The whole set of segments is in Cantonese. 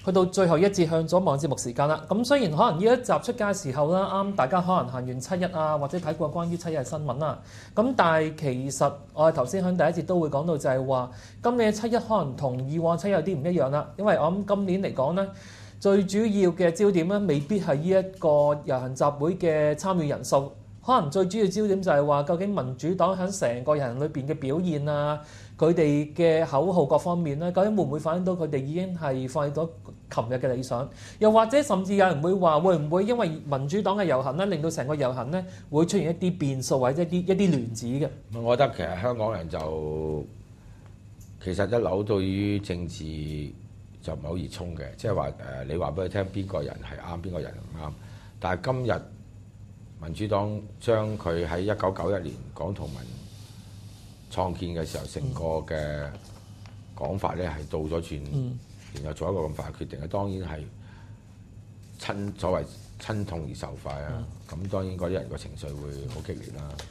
去到最後一節向咗網節目時間啦。咁雖然可能呢一集出街嘅時候啦，啱大家可能行完7·1啊，或者睇過關於7·1嘅新聞啦。咁但係其實我哋頭先喺第一節都會講到就係話，今年嘅7·1可能同以往7·1有啲唔一樣啦。因為我諗今年嚟講咧，最主要嘅焦點咧，未必係呢一個遊行集會嘅參與人數，可能最主要焦點就係話，究竟民主黨喺成個遊行裏邊嘅表現啊，佢哋嘅口號各方面咧，究竟會唔會反映到佢哋已經係放棄咗琴日嘅理想？又或者甚至有人會話，會唔會因為民主黨嘅遊行咧，令到成個遊行咧會出現一啲變數或者一啲亂子嘅？ 我覺得其實香港人就其實一路對於政治就唔係好熱衷嘅，即係話你話俾佢聽邊個人係啱，邊個人唔啱。但係今日民主黨將佢喺1991年港同盟創建嘅時候，成個嘅講法咧係倒咗轉，然後做一個咁快嘅決定，當然係所謂親痛而受快啊！咁當然嗰啲人個情緒會好激烈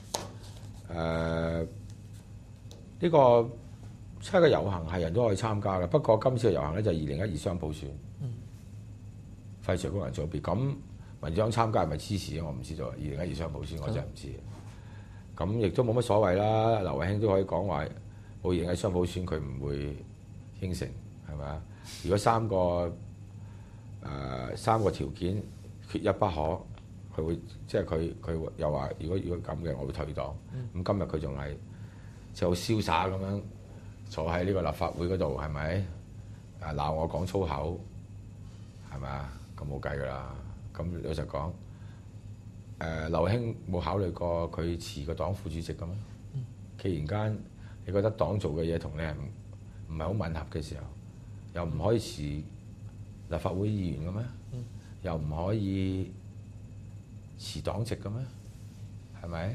啦。呢個7·1嘅遊行係人都可以參加嘅，不過今次嘅遊行咧就係2012雙普選，廢除功能組別。咁民主黨參加係咪支持？我唔知道。2012雙普選我真係唔知。咁亦都冇乜所謂啦。劉慧卿都可以講話冇2012雙普選，佢唔會應承，係咪啊？如果三個條件缺一不可，佢會即係佢又話，如果咁嘅，我會退黨。咁今日佢仲係就好瀟灑咁樣坐喺呢個立法會嗰度，係咪？鬧我講粗口，係咪啊？咁冇計㗎啦。咁老實講，劉慧卿冇考慮過佢辭個黨副主席嘅咩？既然間你覺得黨做嘅嘢同你係唔係好吻合嘅時候，又唔可以辭立法會議員嘅咩？又唔可以辭黨籍嘅咩？係咪？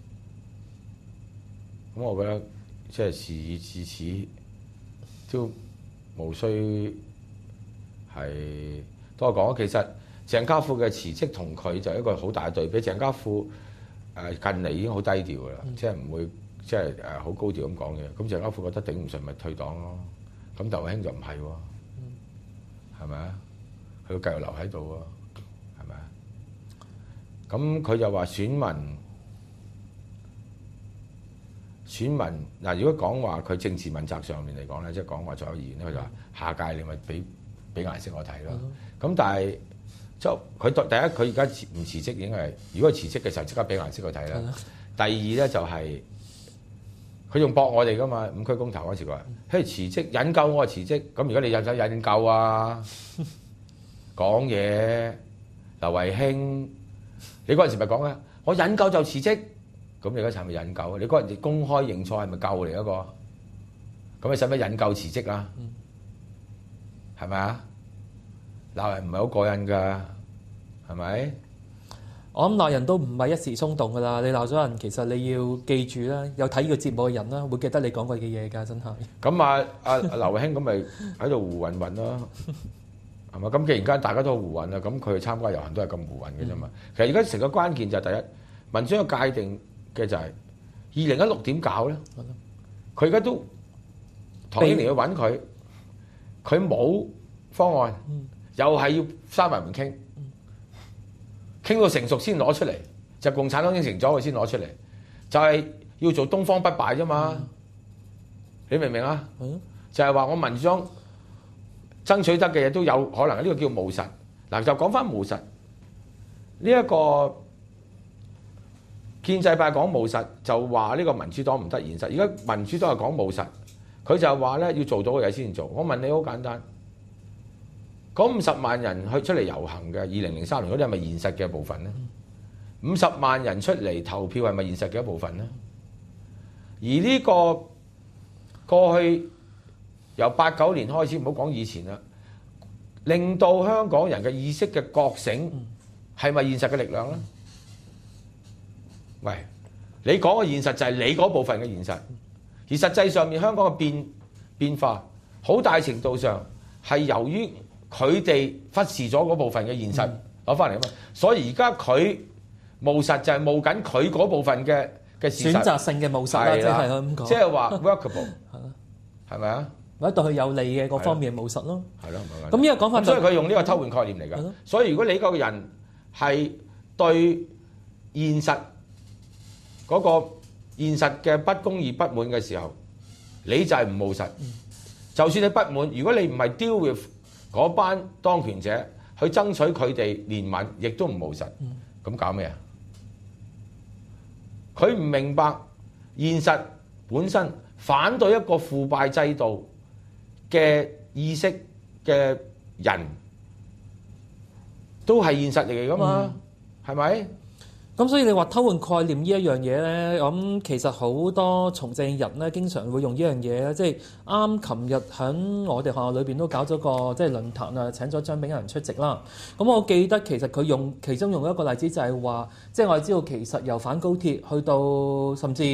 咁我覺得即係事已至此，都無需係多講。其實鄭家富嘅辭職同佢就一個好大嘅對比。鄭家富近嚟已經好低調㗎啦，即係唔會即係好高調咁講嘢。咁鄭家富覺得頂唔順咪退黨咯。咁劉慧卿就唔係喎，係咪啊？佢要繼續留喺度喎，係咪啊？咁佢就話選民嗱，如果講話佢政治問責上面嚟講咧，即係講話左右議員咧，佢就話下屆你咪俾顏色我睇咯。咁但係就佢第一，佢而家唔辭職已經係，如果佢辭職嘅時候即刻俾顏色佢睇啦。第二咧就係佢仲駁我哋噶嘛，5區公投嗰時佢話，嘿辭職引咎我辭職，咁如果你有唔有引咎啊？講嘢，劉慧卿，你嗰陣時咪講啊，我引咎就辭職。咁你而家係咪引咎啊？你嗰日公開認錯係咪咎嚟一個？咁你使唔使引咎辭職啊？係咪啊？鬧人唔係好過癮㗎，係咪？ 我諗鬧人都唔係一時衝動㗎啦。你鬧咗人，其實你要記住啦，有睇呢個節目嘅人啦，會記得你講過嘅嘢㗎，真係。 咁劉慧卿咁咪喺度胡混混咯，係嘛？咁既然間大家都胡混啦，咁佢參加遊行都係咁胡混嘅啫嘛。其實而家成個關鍵就係第一，民主嘅界定嘅就係2016點搞咧？佢而家都唐英年去揾佢，佢冇方案，又係要閂埋門傾，傾到成熟先攞出嚟，就共產黨應承咗佢先攞出嚟，就係要做東方不敗啫嘛。你明唔明啊？就係話我民主黨爭取得嘅嘢都有可能，呢個叫務實。嗱，就講翻務實呢一個。建制派講務實，就話呢個民主黨唔得現實。而家民主黨係講務實，佢就話咧要做到嘅嘢先做。我問你好簡單，嗰50萬人出嚟遊行嘅2003年嗰啲係咪現實嘅部分咧？50萬人出嚟投票係咪現實嘅一部分咧？而呢個過去由89年開始，唔好講以前啦，令到香港人嘅意識嘅覺醒係咪現實嘅力量咧？喂，你講嘅現實就係你嗰部分嘅現實，而實際上面香港嘅變化好大程度上係由於佢哋忽視咗嗰部分嘅現實攞翻嚟啊嘛，所以而家佢務實就係務緊佢嗰部分嘅事實， 選擇性嘅務實啦，即係咁講， 即係話 workable，係咪啊？ 或者對佢有利嘅嗰方面務實咯。 係咯， 咁呢個講法所以佢用呢個偷換概念嚟㗎。所以如果你個人係對現實嗰個現實嘅不公義不滿嘅時候，你就係唔務實。就算你不滿，如果你唔係 deal with 嗰班當權者去爭取佢哋憐憫，亦都唔務實。咁搞咩啊？佢唔明白現實本身反對一個腐敗制度嘅意識嘅人，都係現實嚟㗎嘛？係咪？ 咁所以你話偷換概念呢一樣嘢咧，咁其實好多從政人咧，經常會用呢樣嘢咧，即係啱琴日喺我哋學校裏邊都搞咗個即係論壇啊，請咗張炳良出席啦。咁我記得其實佢其中用一個例子就係話，即係我哋知道其實由反高鐵去到甚至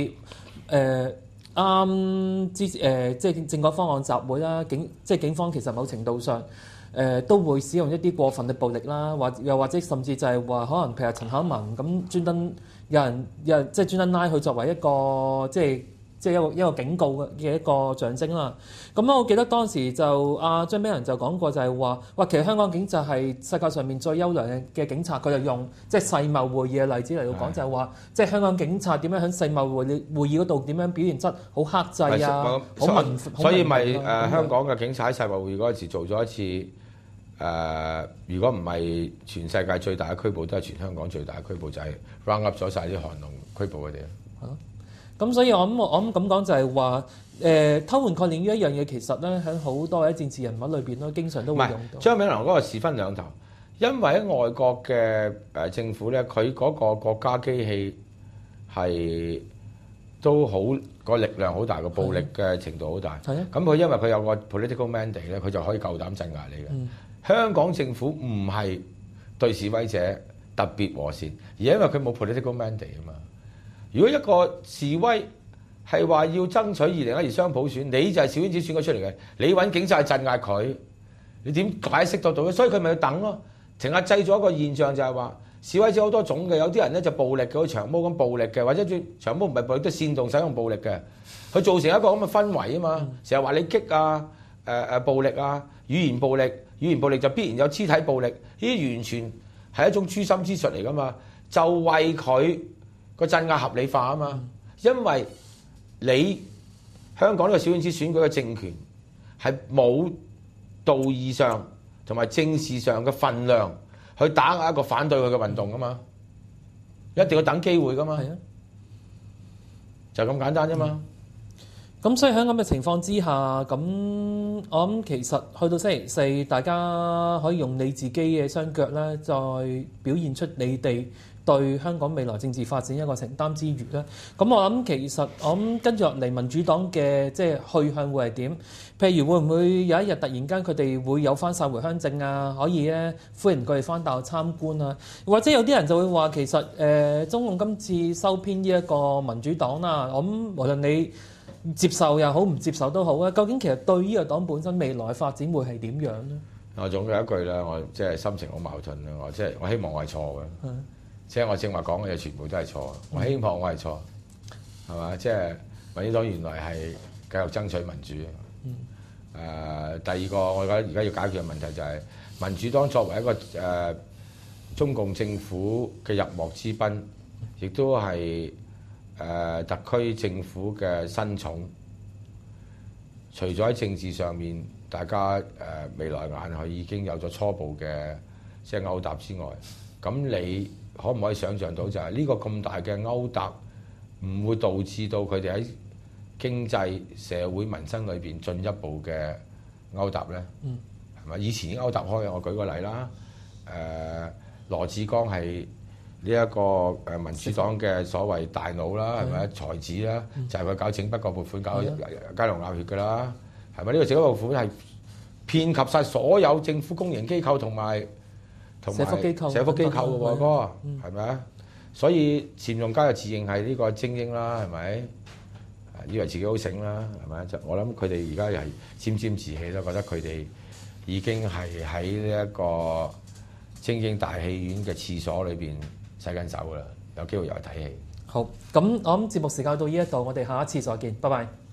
即係政改方案集會啦，警方其實某程度上都會使用一啲過分嘅暴力啦，又或者甚至就係話可能譬如陳巧文咁專登有人即係專登拉佢作為一個即係一個警告嘅一個象徵啦。咁我記得當時就張炳良就講過就係話，哇其實香港警察係世界上面最優良嘅警察，佢就用即係世貿會議嘅例子嚟到講，就係話即係香港警察點樣喺世貿會議嗰度點樣表現得好克制啊，好文， 所以咪香港嘅警察喺世貿會議嗰時做咗一次。如果唔係全世界最大嘅拘捕，都係全香港最大嘅拘捕，就係 round up 咗晒啲韓農拘捕佢哋。 咁所以我諗咁講就係話，偷換概念呢一樣嘢，其實咧喺好多嘅政治人物裏邊都經常都會用到。 張炳良嗰個事分兩頭，因為喺外國嘅政府咧，佢嗰個國家機器係都好個力量好大，個暴力嘅程度好大。係啊。咁佢因為佢有個 political mandate 咧，佢就可以夠膽鎮壓你嘅。香港政府唔係對示威者特別和善，而因為佢冇 political mandate 啊嘛。如果一個示威係話要爭取2012雙普選，你就係小圈子選舉出嚟嘅，你揾警察去鎮壓佢，你點解釋得到咧？所以佢咪要等咯。成日製造一個現象就係話示威者好多種嘅，有啲人咧就暴力嘅，好似長毛咁暴力嘅，或者長毛唔係暴力都煽動使用暴力嘅，佢造成一個咁嘅氛圍啊嘛。成日話你激啊暴力啊語言暴力。語言暴力就必然有肢體暴力，呢啲完全係一種誅心之術嚟噶嘛，就為佢個鎮壓合理化啊嘛。因為你香港呢個小圈子選舉嘅政權係冇道義上同埋政治上嘅分量去打壓一個反對佢嘅運動噶嘛，一定要等機會噶嘛，就咁簡單啫嘛。 咁所以喺咁嘅情況之下，咁我諗其實去到星期四，大家可以用你自己嘅雙腳咧，再表現出你哋對香港未來政治發展一個承擔之餘咧。咁我諗其實我諗跟住落嚟民主黨嘅即係去向會係點？譬如會唔會有一日突然間佢哋會有翻晒回鄉證啊？可以咧歡迎佢哋翻大學參觀啊？或者有啲人就會話其實中共今次收編呢一個民主黨啦，我諗無論你接受又好，唔接受都好啊！究竟其實對呢個黨本身未來發展會係點樣咧？我總有一句啦，我即係心情好矛盾啦。我希望我係錯嘅，即係我正話講嘅嘢全部都係錯。我希望我係錯，係嘛？即係民主黨原來係繼續爭取民主。第二個我覺得而家要解決嘅問題就係民主黨作為一個中共政府嘅入幕之賓，亦都係特區政府嘅新寵，除咗喺政治上面，大家未來眼佢已經有咗初步嘅即係勾搭之外，咁你可唔可以想像到就係呢個咁大嘅勾搭，唔會導致到佢哋喺經濟、社會、民生裏邊進一步嘅勾搭咧？係咪？以前已經勾搭開嘅，我舉個例啦，羅致光係呢一個民主黨嘅所謂大腦啦，係咪才子啦？就係佢搞整筆個撥款，搞雞籠鴨血㗎啦，係咪？呢個整筆撥款係遍及晒所有政府公營機構同埋社福機構嘅喎，哥係咪啊？所以潛用家就自認係呢個精英啦，係咪？以為自己好醒啦，係咪？就我諗佢哋而家又係沾沾自喜啦，覺得佢哋已經係喺呢一個精英大戲院嘅廁所裏邊洗緊手啦，有機會又去睇戲。好，咁我諗節目時間到呢一度，我哋下一次再見，拜拜。